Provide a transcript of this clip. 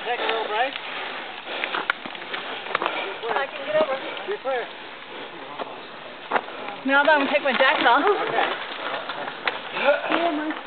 Take a little break. I can get over. You're clear. Now that I'm going to take my jacket off. Okay. Yeah,